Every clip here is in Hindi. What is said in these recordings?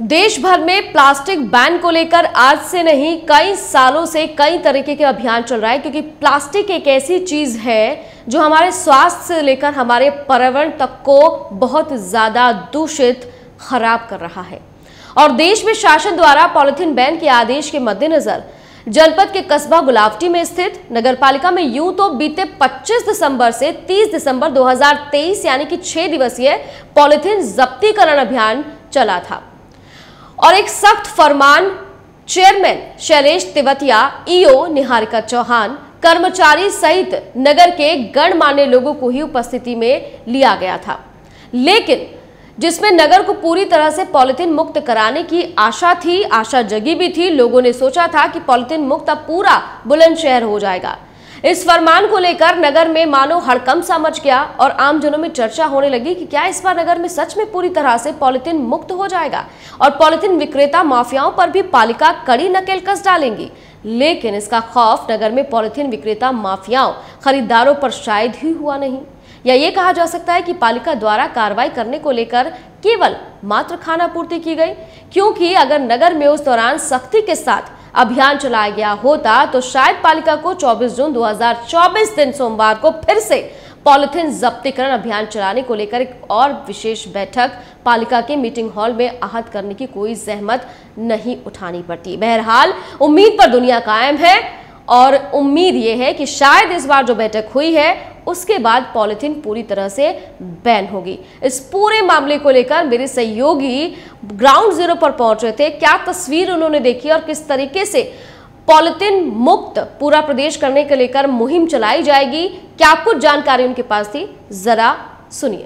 देश भर में प्लास्टिक बैन को लेकर आज से नहीं कई सालों से कई तरीके के अभियान चल रहा है, क्योंकि प्लास्टिक एक ऐसी चीज है जो हमारे स्वास्थ्य से लेकर हमारे पर्यावरण तक को बहुत ज्यादा दूषित, खराब कर रहा है। और देश में शासन द्वारा पॉलिथीन बैन के आदेश के मद्देनजर जनपद के कस्बा गुलावटी में स्थित नगरपालिका में यूं तो बीते 25 दिसंबर से 30 दिसंबर 2023 यानी कि 6 दिवसीय पॉलिथीन जब्तीकरण अभियान चला था और एक सख्त फरमान चेयरमैन शैलेश तिवतिया, ईओ निहारिका चौहान, कर्मचारी सहित नगर के गणमान्य लोगों को ही उपस्थिति में लिया गया था, लेकिन जिसमें नगर को पूरी तरह से पॉलिथीन मुक्त कराने की आशा जगी भी थी। लोगों ने सोचा था कि पॉलिथीन मुक्त अब पूरा बुलंदशहर हो जाएगा। इस फरमान को लेकर नगर में मानो हड़कंप सा मच गया और आमजनों में चर्चा होने लगी कि क्या इस बार नगर में सच में पूरी तरह से पॉलिथीन मुक्त हो जाएगा और पॉलिथीन विक्रेता माफियाओं पर भी पालिका कड़ी नकेल कस डालेंगी। लेकिन इसका खौफ नगर में पॉलिथीन विक्रेता माफियाओं, खरीदारों पर शायद ही हुआ नहीं, या ये कहा जा सकता है कि पालिका द्वारा कार्रवाई करने को लेकर केवल मात्र खानापूर्ति की गई, क्योंकि अगर नगर में उस दौरान सख्ती के साथ अभियान चलाया गया होता तो शायद पालिका को 24 जून 2024 दिन सोमवार को फिर से पॉलिथीन जब्तीकरण अभियान चलाने को लेकर एक और विशेष बैठक पालिका के मीटिंग हॉल में आहत करने की कोई जहमत नहीं उठानी पड़ती। बहरहाल उम्मीद पर दुनिया कायम है और उम्मीद ये है कि शायद इस बार जो बैठक हुई है उसके बाद पॉलिथीन पूरी तरह से बैन होगी। इस पूरे मामले को लेकर मेरे सहयोगी ग्राउंड जीरो पर पहुंच रहे थे। क्या तस्वीर उन्होंने देखी और किस तरीके से पॉलिथीन मुक्त पूरा प्रदेश करने के लेकर मुहिम चलाई जाएगी, क्या कुछ जानकारी उनके पास थी, जरा सुनिए।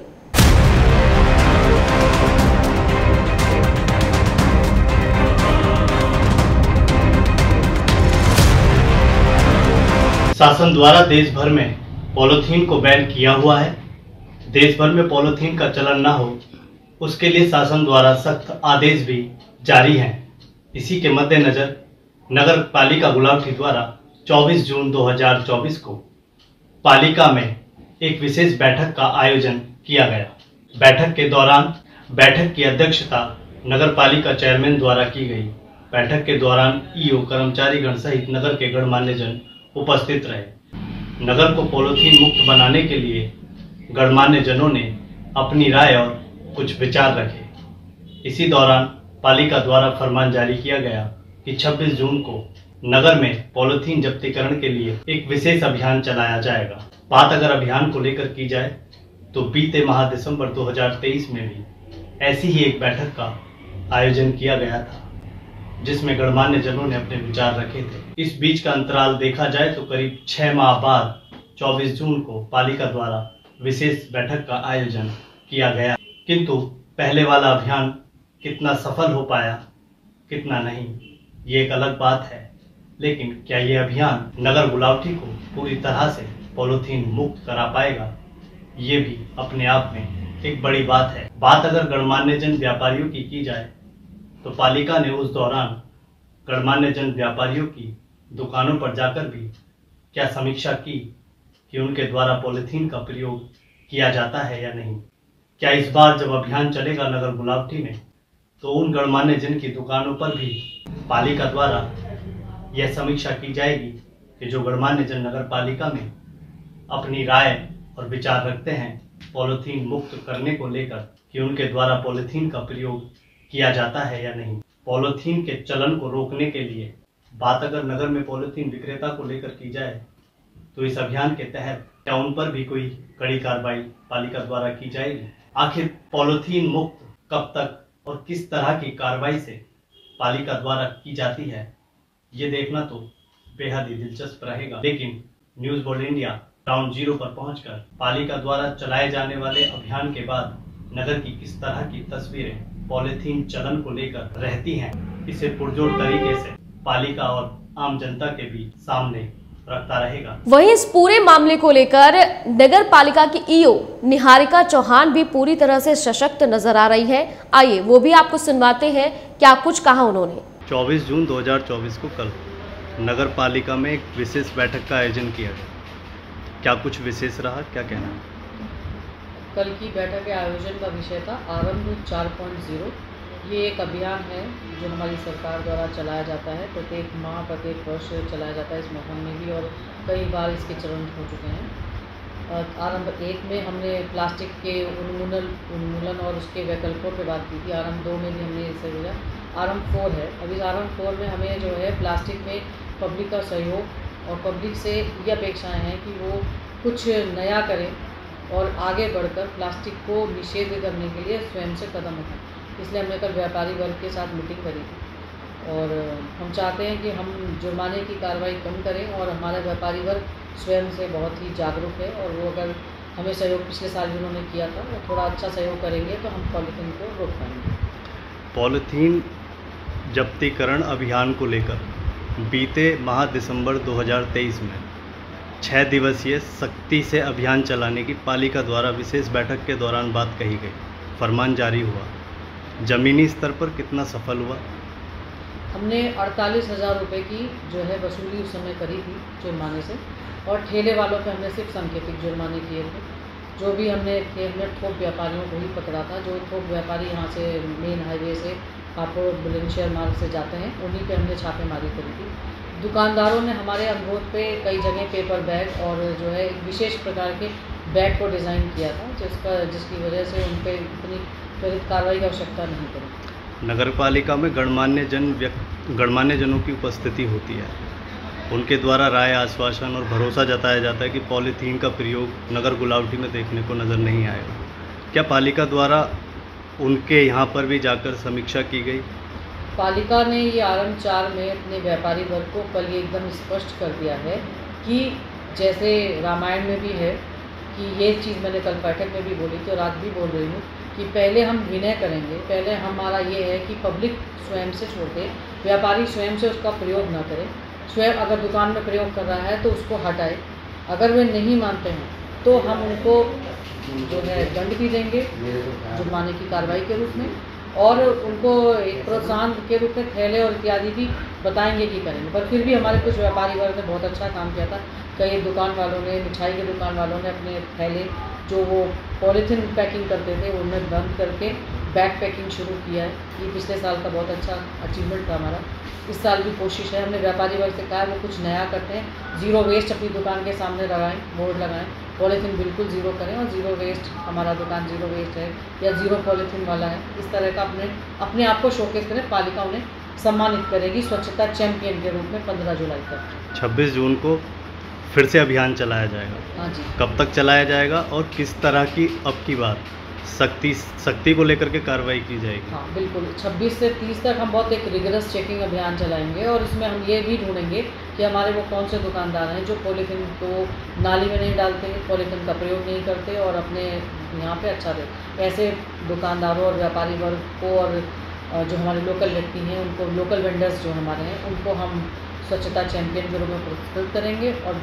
शासन द्वारा देश भर में पॉलिथीन को बैन किया हुआ है। देश भर में पॉलिथीन का चलन ना हो, उसके लिए शासन द्वारा सख्त आदेश भी जारी हैं। इसी के मद्देनजर नगर पालिका गुलावटी द्वारा 24 जून 2024 को पालिका में एक विशेष बैठक का आयोजन किया गया। बैठक के दौरान बैठक की अध्यक्षता नगर पालिका चेयरमैन द्वारा की गई। बैठक के दौरान ईओ, कर्मचारीगण सहित नगर के गणमान्य जन उपस्थित रहे। नगर को पॉलिथीन मुक्त बनाने के लिए गणमान्य जनों ने अपनी राय और कुछ विचार रखे। इसी दौरान पालिका द्वारा फरमान जारी किया गया कि 26 जून को नगर में पॉलिथीन जब्तीकरण के लिए एक विशेष अभियान चलाया जाएगा। बात अगर अभियान को लेकर की जाए तो बीते माह दिसंबर 2023 में भी ऐसी ही एक बैठक का आयोजन किया गया था, जिसमें गणमान्य जनों ने अपने विचार रखे थे। इस बीच का अंतराल देखा जाए तो करीब 6 माह बाद 24 जून को पालिका द्वारा विशेष बैठक का आयोजन किया गया, किंतु पहले वाला अभियान कितना सफल हो पाया, कितना नहीं, ये एक अलग बात है। लेकिन क्या ये अभियान नगर गुलावटी को पूरी तरह से पॉलिथीन मुक्त करा पाएगा, ये भी अपने आप में एक बड़ी बात है। बात अगर गणमान्य जन व्यापारियों की जाए तो पालिका ने उस दौरान गणमान्य जन व्यापारियों की दुकानों पर जाकर भी क्या समीक्षा की कि उनके द्वारा पॉलिथीन का प्रयोग किया जाता है या नहीं। क्या इस बार जब अभियान चलेगा नगर गुलावटी में तो उन गणमान्य जन की दुकानों पर भी पालिका द्वारा यह समीक्षा की जाएगी कि जो गणमान्य जन नगर पालिका में अपनी राय और विचार रखते हैं पॉलिथीन मुक्त करने को लेकर, कि उनके द्वारा पॉलिथीन का प्रयोग किया जाता है या नहीं। पॉलिथीन के चलन को रोकने के लिए बात अगर नगर में पॉलिथीन विक्रेता को लेकर की जाए तो इस अभियान के तहत क्या उन पर भी कोई कड़ी कार्रवाई पालिका द्वारा की जाएगी। आखिर पॉलिथीन मुक्त कब तक और किस तरह की कार्रवाई से पालिका द्वारा की जाती है, ये देखना तो बेहद ही दिलचस्प रहेगा। लेकिन news board India ground zero पर पहुंचकर पालिका द्वारा चलाए जाने वाले अभियान के बाद नगर की किस तरह की तस्वीरें पॉलिथीन चलन को लेकर रहती हैं, इसे पुरजोर तरीके से पालिका और आम जनता के भी सामने रखता रहेगा। वहीं इस पूरे मामले को लेकर नगर पालिका की ईओ निहारिका चौहान भी पूरी तरह से सशक्त नजर आ रही है। आइए वो भी आपको सुनवाते हैं क्या कुछ कहा उन्होंने। 24 जून 2024 को कल नगर पालिका में एक विशेष बैठक का आयोजन किया गया। क्या कुछ विशेष रहा, क्या कहना है? कल की बैठक के आयोजन का विषय था आरंभ 4.0 ये एक अभियान है जो हमारी सरकार द्वारा चलाया जाता है। प्रत्येक माह प्रत्येक वर्ष चलाया जाता है। इस मौसम में भी और कई बार इसके चरण हो चुके हैं। आरंभ 1 में हमने प्लास्टिक के उन्मूलन और उसके वैकल्पों पर बात की थी। आरंभ 2 में भी हमने इसे बोला। आरंभ 4 है। अभी आरंभ 4 में हमें जो है प्लास्टिक में पब्लिक का सहयोग और पब्लिक से ये अपेक्षाएं हैं कि वो कुछ नया करें और आगे बढ़कर प्लास्टिक को निषेध करने के लिए स्वयं से कदम उठाएं। इसलिए हमने कल व्यापारी वर्ग के साथ मीटिंग करी थी और हम चाहते हैं कि हम जुर्माने की कार्रवाई कम करें और हमारा व्यापारी वर्ग स्वयं से बहुत ही जागरूक है और वो अगर हमें सहयोग पिछले साल भी उन्होंने किया था वो थोड़ा अच्छा सहयोग करेंगे तो हम पॉलीथीन को रोक पाएंगे। पॉलीथीन जब्तीकरण अभियान को लेकर बीते माह दिसंबर 2023 में 6 दिवसीय सख्ती से अभियान चलाने की पालिका द्वारा विशेष बैठक के दौरान बात कही गई। फरमान जारी हुआ। ज़मीनी स्तर पर कितना सफल हुआ? हमने 48,000 रुपये की जो है वसूली उस समय करी थी जुर्माने से और ठेले वालों पे हमने सिर्फ सांकेतिक जुर्माने किए थे। जो भी हमने थोक व्यापारियों को ही पकड़ा था। जो थोक व्यापारी यहाँ से मेन हाईवे से हापुड़ बुलंदशहर मार्ग से जाते हैं उन्हीं पे हमने छापेमारी करी थी। दुकानदारों ने हमारे अनुरोध पे कई जगह पेपर बैग और जो है एक विशेष प्रकार के बैग को डिज़ाइन किया था जिसकी वजह से उन पर इतनी त्वरित कार्रवाई की आवश्यकता नहीं पड़ी। नगर पालिका में गणमान्य जनों की उपस्थिति होती है। उनके द्वारा राय, आश्वासन और भरोसा जताया जाता है कि पॉलीथीन का प्रयोग नगर गुलावटी में देखने को नज़र नहीं आएगा। क्या पालिका द्वारा उनके यहाँ पर भी जाकर समीक्षा की गई? पालिका ने ये आरंभ 4 में अपने व्यापारी वर्ग को कल ये एकदम स्पष्ट कर दिया है कि जैसे रामायण में भी है कि ये चीज़ मैंने कल बैठक में भी बोली थी और आज भी बोल रही हूँ कि पहले हम विनय करेंगे। पहले हमारा ये है कि पब्लिक स्वयं से छोड़ दे, व्यापारी स्वयं से उसका प्रयोग ना करें। स्वयं अगर दुकान में प्रयोग कर रहा है तो उसको हटाए। अगर वे नहीं मानते हैं तो हम उनको जो है दंड भी देंगे जुर्माने की कार्रवाई के रूप में और उनको एक प्रोत्साहन के रूप में थैले और इत्यादि भी बताएंगे कि करेंगे। पर फिर भी हमारे कुछ व्यापारी वर्ग ने बहुत अच्छा काम किया था। कई दुकान वालों ने, मिठाई के दुकान वालों ने अपने थैले जो वो पॉलीथीन पैकिंग करते थे उनमें बंद करके बैग पैकिंग शुरू किया है। ये पिछले साल का बहुत अच्छा अचीवमेंट था हमारा। इस साल भी कोशिश है। हमने व्यापारी वर्ग से कहा है वो कुछ नया करते हैं। ज़ीरो वेस्ट अपनी दुकान के सामने लगाएं, बोर्ड लगाएं, पॉलीथीन बिल्कुल ज़ीरो करें और ज़ीरो वेस्ट, हमारा दुकान ज़ीरो वेस्ट है या ज़ीरो पॉलीथीन वाला है, इस तरह का अपने आप को शोकेस करें। पालिका उन्हें सम्मानित करेगी स्वच्छता चैंपियन के रूप में 15 जुलाई तक। 26 जून को फिर से अभियान चलाया जाएगा। हाँ जी। कब तक चलाया जाएगा और किस तरह की अब की बार सख्ती को लेकर के कार्रवाई की जाएगी? हाँ बिल्कुल, 26 से 30 तक हम बहुत एक रिगरस चेकिंग अभियान चलाएंगे और इसमें हम ये भी ढूंढेंगे कि हमारे वो कौन से दुकानदार हैं जो पॉलीथीन को नाली में नहीं डालते, पॉलीथीन का प्रयोग नहीं करते और अपने यहाँ पे अच्छा दे। ऐसे दुकानदारों और व्यापारी वर्ग को और जो हमारे लोकल व्यक्ति हैं उनको, लोकल वेंडर्स जो हमारे हैं उनको हम स्वच्छता चैंपियन के रूप में पुरस्कृत करेंगे और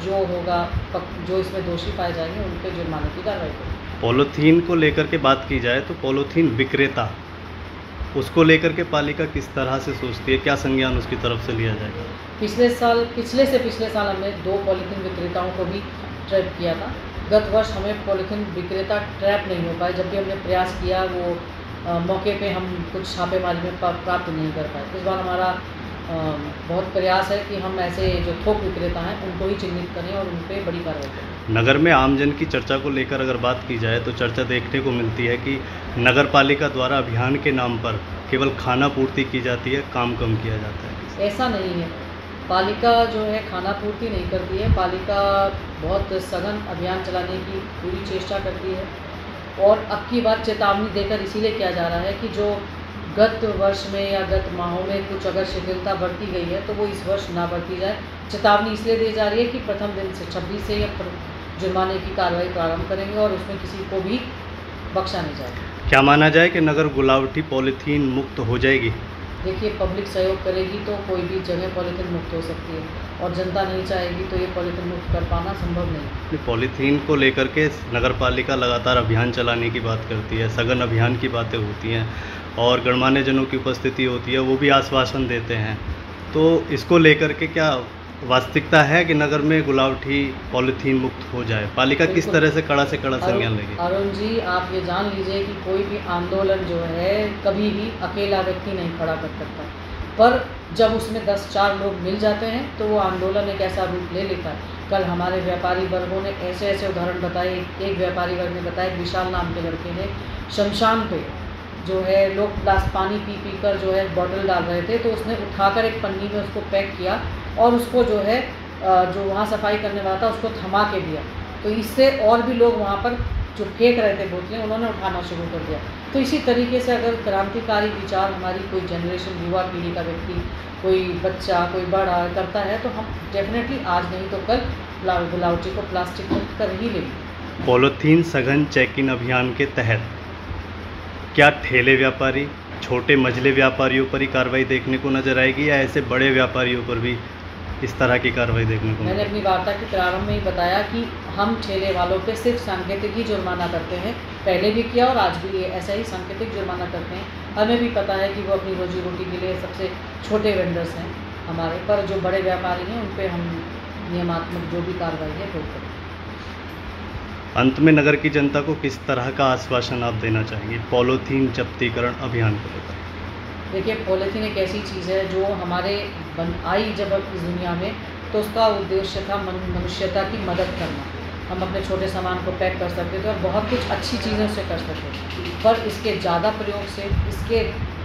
जो इसमें दोषी पाए जाएंगे उन पर जुर्माने की कार्रवाई करेंगे। पॉलीथीन को लेकर के बात की जाए तो पॉलीथीन विक्रेता, उसको लेकर के पालिका किस तरह से सोचती है? क्या संज्ञान उसकी तरफ से लिया जाएगा? पिछले साल हमने 2 पॉलीथीन विक्रेताओं को भी ट्रैप किया था। गत वर्ष हमें पॉलीथीन विक्रेता ट्रैप नहीं हो पाए। जब भी हमने प्रयास किया वो मौके पे हम कुछ छापेमारी में प्राप्त नहीं कर पाए। इस बार हमारा बहुत प्रयास है कि हम ऐसे जो थोक विक्रेता हैं उनको ही चिन्हित करें और उन पर बड़ी कार्रवाई करें। नगर में आमजन की चर्चा को लेकर अगर बात की जाए तो चर्चा देखने को मिलती है कि नगर पालिका द्वारा अभियान के नाम पर केवल खाना पूर्ति की जाती है, काम कम किया जाता है। ऐसा नहीं है। पालिका जो है खाना पूर्ति नहीं करती है। पालिका बहुत सघन अभियान चलाने की पूरी चेष्टा करती है और अब की बार चेतावनी देकर इसीलिए किया जा रहा है कि जो गत वर्ष में या गत माहों में कुछ अगर शिथिलता बढ़ती गई है तो वो इस वर्ष ना बढ़ती जाए। चेतावनी इसलिए दी जा रही है कि प्रथम दिन से 26 से या जुर्माने की कार्रवाई प्रारंभ करेंगे और उसमें किसी को भी बख्शा नहीं जाएगा। क्या माना जाए कि नगर गुलावटी पॉलीथीन मुक्त हो जाएगी? देखिए, पब्लिक सहयोग करेगी तो कोई भी जगह पॉलीथीन मुक्त हो सकती है और जनता नहीं चाहेगी तो ये पॉलीथीन मुक्त कर पाना संभव नहीं। पॉलीथीन को लेकर के नगर पालिका लगातार अभियान चलाने की बात करती है, सघन अभियान की बातें होती हैं और गणमान्य जनों की उपस्थिति होती है, वो भी आश्वासन देते हैं। तो इसको लेकर के क्या वास्तविकता है कि नगर में गुलावटी पॉलीथीन मुक्त हो जाए? पालिका किस तरह से कड़ा संज्ञान लेगी? अरुण जी, आप ये जान लीजिए कि कोई भी आंदोलन जो है कभी भी अकेला व्यक्ति नहीं खड़ा कर सकता, पर जब उसमें 10-4 लोग मिल जाते हैं तो वो आंदोलन एक ऐसा रूप ले लेता है। कल हमारे व्यापारी वर्गों ने ऐसे उदाहरण बताए। एक व्यापारी वर्ग ने बताया, विशाल नाम के लड़के ने शमशान पे जो है लोग पानी पी कर जो है बॉटल डाल रहे थे, तो उसने उठाकर एक पन्नी में उसको पैक किया और उसको जो है जो वहाँ सफाई करने वाला था उसको थमा के दिया। तो इससे और भी लोग वहाँ पर जो फेंक रहे थे बोतलें, उन्होंने उठाना शुरू कर दिया। तो इसी तरीके से अगर क्रांतिकारी विचार हमारी कोई जनरेशन, युवा पीढ़ी का व्यक्ति, कोई बच्चा, कोई बड़ा करता है तो हम डेफिनेटली आज नहीं तो कल गुलावटी को प्लास्टिक मुक्त कर ही लेंगे। पॉलीथीन सघन चेक-इन अभियान के तहत क्या ठेले व्यापारी, छोटे मझले व्यापारियों पर ही कार्रवाई देखने को नजर आएगी या ऐसे बड़े व्यापारियों पर भी इस तरह की कार्रवाई देखने को? मैंने अपनी वार्ता के प्रारंभ में ही बताया कि हम ठेले वालों पे सिर्फ सांकेतिक ही जुर्माना करते हैं, पहले भी किया और आज भी ये ऐसा ही सांकेतिक जुर्माना करते हैं। हमें भी पता है कि वो अपनी रोजी रोटी के लिए सबसे छोटे वेंडर्स हैं हमारे, पर जो बड़े व्यापारी हैं उन पर हम नियमात्मक जो भी कार्रवाई है वो करें। अंत में नगर की जनता को किस तरह का आश्वासन आप देना चाहेंगे पॉलीथीन जब्तीकरण अभियान को लेकर? देखिए, पॉलीथीन एक ऐसी चीज़ है जो हमारे आई जब इस दुनिया में, तो उसका उद्देश्य था मनुष्यता की मदद करना। हम अपने छोटे सामान को पैक कर सकते थे और बहुत कुछ अच्छी चीज़ों से कर सकते थे, पर इसके ज़्यादा प्रयोग से, इसके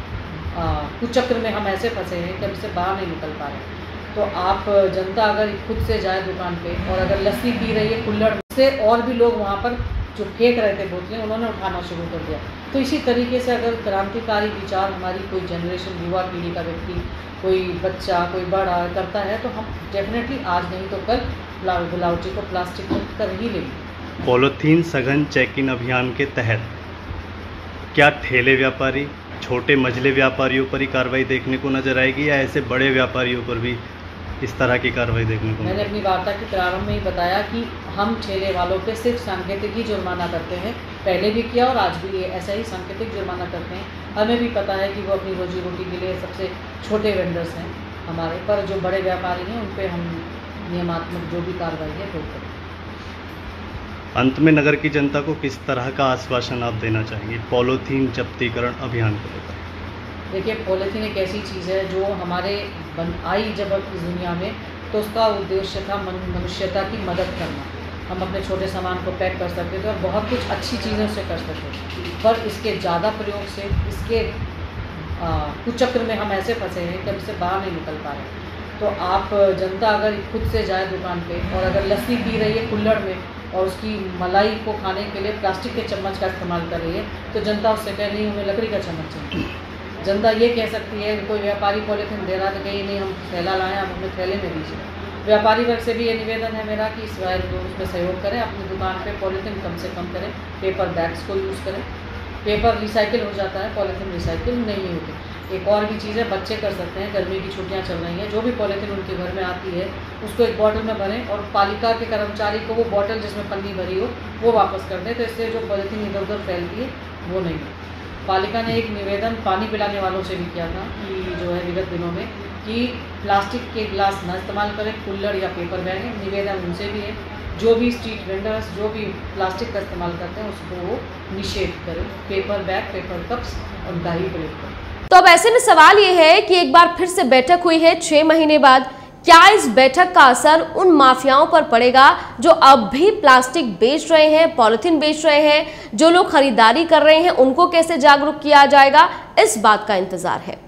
कुचक्र में हम ऐसे फंसे हैं कि हम इससे बाहर नहीं निकल पा रहे। तो आप जनता अगर खुद से जाए दुकान पे और अगर लस्सी पी रही है कुल्हड़ से, और भी लोग वहाँ पर जो फेंक रहे थे बोतलें, उन्होंने उठाना शुरू कर दिया। तो इसी तरीके से अगर क्रांतिकारी विचार हमारी कोई जनरेशन, युवा पीढ़ी का व्यक्ति, कोई बच्चा, कोई बड़ा करता है तो हम डेफिनेटली आज नहीं तो कल गुलावटी को प्लास्टिक मुक्त कर ही लेंगे। पॉलीथीन सघन चेक-इन अभियान के तहत क्या ठेले व्यापारी, छोटे मझले व्यापारियों पर ही कार्रवाई देखने को नजर आएगी या ऐसे बड़े व्यापारियों पर भी इस तरह की कार्रवाई देखने को? मैंने अपनी वार्ता के प्रारंभ में ही बताया कि हम ठेले वालों पे सिर्फ सांकेतिक ही जुर्माना करते हैं, पहले भी किया और आज भी ये ऐसा ही सांकेतिक जुर्माना करते हैं। हमें भी पता है कि वो अपनी रोजी रोटी के लिए सबसे छोटे वेंडर्स हैं हमारे, पर जो बड़े व्यापारी हैं उन पर हम नियमात्मक जो भी कार्रवाई है वो करें। अंत में नगर की जनता को किस तरह का आश्वासन आप देना चाहेंगे पॉलीथीन जब्तीकरण अभियान को लेकर? देखिए, पॉलीथीन एक ऐसी चीज़ है जो हमारे आई जब इस दुनिया में, तो उसका उद्देश्य था मनुष्यता की मदद करना। हम अपने छोटे सामान को पैक कर सकते थे और बहुत कुछ अच्छी चीज़ों से कर सकते थे, पर इसके ज़्यादा प्रयोग से, इसके कुचक्र में हम ऐसे फंसे हैं कि हम इससे बाहर नहीं निकल पा रहे। तो आप जनता अगर खुद से जाए दुकान पे और अगर लस्सी पी रही है कुल्हड़ में और उसकी मलाई को खाने के लिए प्लास्टिक के चम्मच का इस्तेमाल कर रही है, तो जनता उससे कह रही है हमें लकड़ी का चम्मच चाहिए। जनता ये कह सकती है, कोई व्यापारी पॉलीथीन दे रहा तो कहीं नहीं, हम थैला लाएँ, आप हमें थैले में दीजिए। व्यापारी वर्ग से भी ये निवेदन है मेरा कि इस उसमें सहयोग करें, अपनी दुकान पे पॉलीथीन कम से कम करें, पेपर बैग्स को यूज़ करें। पेपर रिसाइकिल हो जाता है, पॉलीथीन रिसाइकिल नहीं होती। एक और भी चीज़ है, बच्चे कर सकते हैं, गर्मी की छुट्टियां चल रही हैं, जो भी पॉलीथीन उनके घर में आती है उसको एक बॉटल में भरें और पालिका के कर्मचारी को वो बॉटल जिसमें पन्नी भरी हो वो वापस कर दें, तो इससे जो पॉलीथीन इधर उधर फैलती है वो नहीं है। पालिका ने एक निवेदन पानी पिलाने वालों से भी किया था कि जो है विगत दिनों में कि प्लास्टिक के गिलास न इस्तेमाल करें, कुल्हड़ या पेपर बैग है, निवेदन उनसे भी है। जो भी स्ट्रीट वेंडर्स जो भी प्लास्टिक का इस्तेमाल करते हैं उसको वो निषेध करें, पेपर बैग, पेपर कप्स उनका ही प्रयोग करें। तो अब ऐसे में सवाल ये है कि एक बार फिर से बैठक हुई है 6 महीने बाद, क्या इस बैठक का असर उन माफियाओं पर पड़ेगा जो अब भी प्लास्टिक बेच रहे हैं, पॉलिथीन बेच रहे हैं? जो लोग खरीदारी कर रहे हैं उनको कैसे जागरूक किया जाएगा, इस बात का इंतजार है।